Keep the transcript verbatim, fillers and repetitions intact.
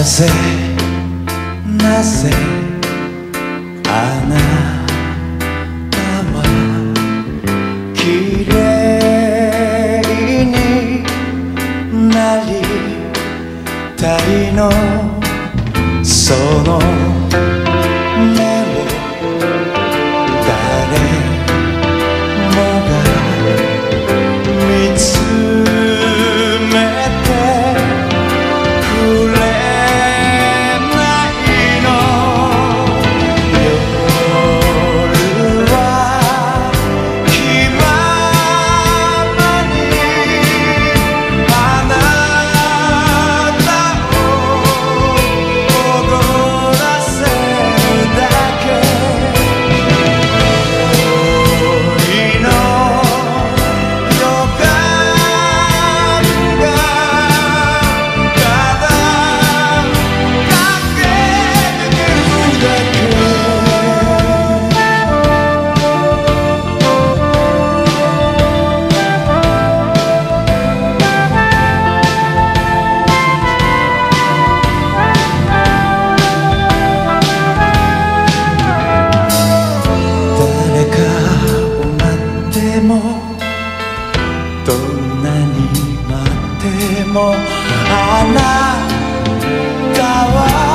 ぜなぜあなたは綺麗になりたいの、その目を誰もが見つめてくれないの。夜は気ままにあなたを踊らせるだけ。恋の予感がただ駆け抜けるだけ。誰かを待ってもどんなに待ってもあなたは